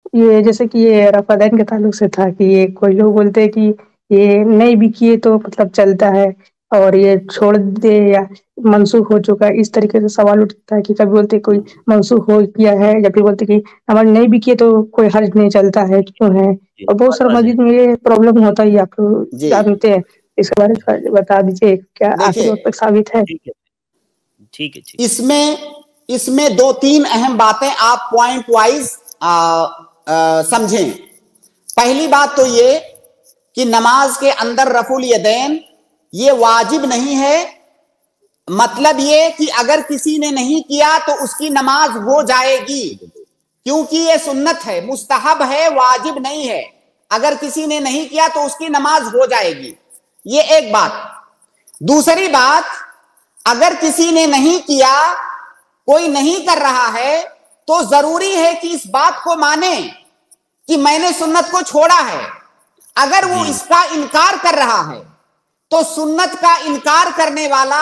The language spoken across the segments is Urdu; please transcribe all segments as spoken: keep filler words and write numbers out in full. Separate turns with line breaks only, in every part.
یہ جیسے کہ یہ رفع دین کے تعلق سے تھا کہ یہ کوئی لوگ بولتے ہیں کہ یہ نہیں بھی کیے تو مطلب چلتا ہے، اور یہ چھوڑ دے یا منسوخ ہو چکا ہے، اس طریقے سے سوال اٹھتا ہے کہ کبھی بولتے کوئی منسوخ ہو کیا ہے، یا پھر بولتے کہ عمل نہیں بھی کیے تو کوئی حرج نہیں چلتا ہے، کیوں ہے؟
جی
اور بہت
بات
سارا
واضح
مسجد میں یہ پرابلم ہوتا ہی آپ
جی
جانتے ہیں، اس کے بارے میں بتا دیجیے کیا آخری
دیکھیے
وقت تک ثابت ہے؟
ٹھیک ہے ٹھیک ہے ٹھیک
اس میں اس میں دو تین اہم باتیں آپ پوائنٹ وائز سمجھیں۔ پہلی بات تو یہ کہ نماز کے اندر رفع الیدین یہ واجب نہیں ہے، مطلب یہ کہ اگر کسی نے نہیں کیا تو اس کی نماز ہو جائے گی، کیونکہ یہ سنت ہے، مستحب ہے، واجب نہیں ہے۔ اگر کسی نے نہیں کیا تو اس کی نماز ہو جائے گی، یہ ایک بات۔ دوسری بات، اگر کسی نے نہیں کیا، کوئی نہیں کر رہا ہے، تو ضروری ہے کہ اس بات کو مانے کہ میں نے سنت کو چھوڑا ہے۔ اگر وہ
جی
اس کا انکار کر رہا ہے تو سنت کا انکار کرنے والا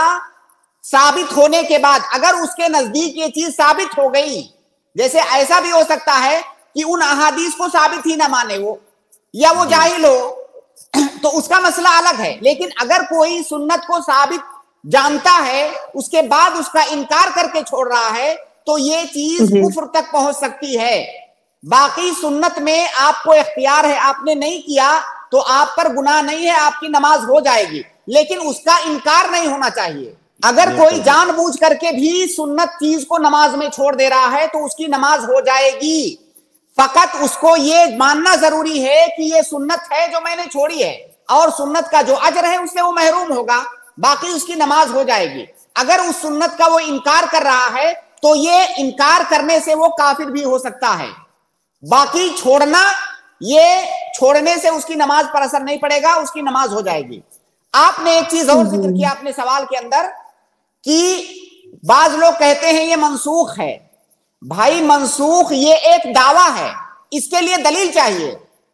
ثابت ہونے کے بعد اگر اس کے نزدیک یہ چیز ثابت ہو گئی، جیسے ایسا بھی ہو سکتا ہے کہ ان احادیث کو ثابت ہی نہ مانے وہ، یا وہ
جی
جاہل ہو، تو اس کا مسئلہ الگ ہے۔ لیکن اگر کوئی سنت کو ثابت جانتا ہے، اس کے بعد اس کا انکار کر کے چھوڑ رہا ہے، تو یہ چیز
جی
کفر تک پہنچ سکتی ہے۔ باقی سنت میں آپ کو اختیار ہے، آپ نے نہیں کیا تو آپ پر گناہ نہیں ہے، آپ کی نماز ہو جائے گی، لیکن اس کا انکار نہیں ہونا چاہیے۔ اگر کوئی
بالکل
جان بوجھ کر کے بھی سنت چیز کو نماز میں چھوڑ دے رہا ہے تو اس کی نماز ہو جائے گی، فقط اس کو یہ ماننا ضروری ہے کہ یہ سنت ہے جو میں نے چھوڑی ہے، اور سنت کا جو اجر ہے اس سے وہ محروم ہوگا، باقی اس کی نماز ہو جائے گی۔ اگر اس سنت کا وہ انکار کر رہا ہے تو یہ انکار کرنے سے وہ کافر بھی ہو سکتا ہے۔ باقی چھوڑنا، یہ چھوڑنے سے اس کی نماز پر اثر نہیں پڑے گا، اس کی نماز ہو جائے گی۔ آپ نے ایک چیز اور ذکر
جی
کیا اپنے سوال کے اندر کہ بعض لوگ کہتے ہیں یہ منسوخ ہے۔ بھائی منسوخ یہ ایک دعویٰ ہے، اس کے لیے دلیل چاہیے۔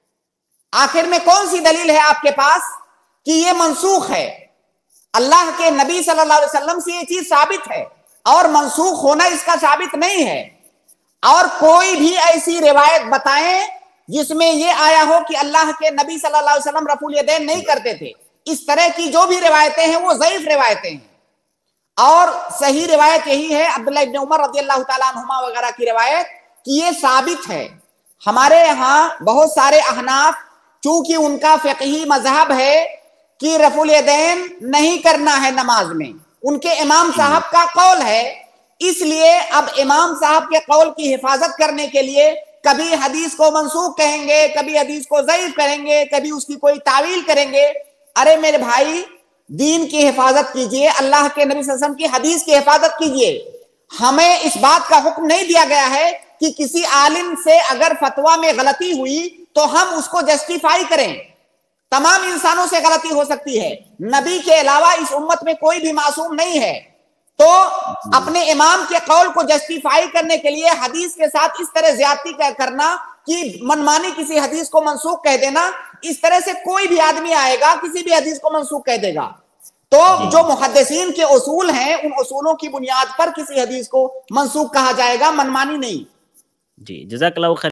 آخر میں کون سی دلیل ہے آپ کے پاس کہ یہ منسوخ ہے؟ اللہ کے نبی صلی اللہ علیہ وسلم سے یہ چیز ثابت ہے، اور منسوخ ہونا اس کا ثابت نہیں ہے۔ اور کوئی بھی ایسی روایت بتائیں جس میں یہ آیا ہو کہ اللہ کے نبی صلی اللہ علیہ وسلم رفع الیدین نہیں کرتے تھے۔ اس طرح کی جو بھی روایتیں ہیں وہ ضعیف روایتیں ہیں، اور صحیح روایت یہی ہے عبداللہ ابن عمر رضی اللہ تعالیٰ عنہما وغیرہ کی روایت کہ یہ ثابت ہے۔ ہمارے یہاں بہت سارے احناف، چونکہ ان کا فقہی مذہب ہے کہ رفع الیدین نہیں کرنا ہے نماز میں، ان کے امام صاحب کا قول ہے، اس لیے اب امام صاحب کے قول کی حفاظت کرنے کے لیے کبھی حدیث کو منسوخ کہیں گے، کبھی حدیث کو ضعیف کریں گے، کبھی اس کی کوئی تعویل کریں گے۔ ارے میرے بھائی، دین کی حفاظت کیجئے، اللہ کے نبی صلی اللہ علیہ وسلم کی حدیث کی حفاظت کیجئے۔ ہمیں اس بات کا حکم نہیں دیا گیا ہے کہ کسی عالم سے اگر فتویٰ میں غلطی ہوئی تو ہم اس کو جسٹیفائی کریں۔ تمام انسانوں سے غلطی ہو سکتی ہے، نبی کے علاوہ اس امت میں کوئی بھی معصوم نہیں ہے، تو اپنے امام کے قول کو جسٹیفائی کرنے کے لیے حدیث کے ساتھ اس طرح زیادتی کرنا کہ منمانی کسی حدیث کو منسوخ کہہ دینا، اس طرح سے کوئی بھی آدمی آئے گا کسی بھی حدیث کو منسوخ کہہ دے گا۔ تو جو محدثین کے اصول ہیں، ان اصولوں کی بنیاد پر کسی حدیث کو منسوخ کہا جائے گا، منمانی نہیں۔
جی جزاک اللہ خیر۔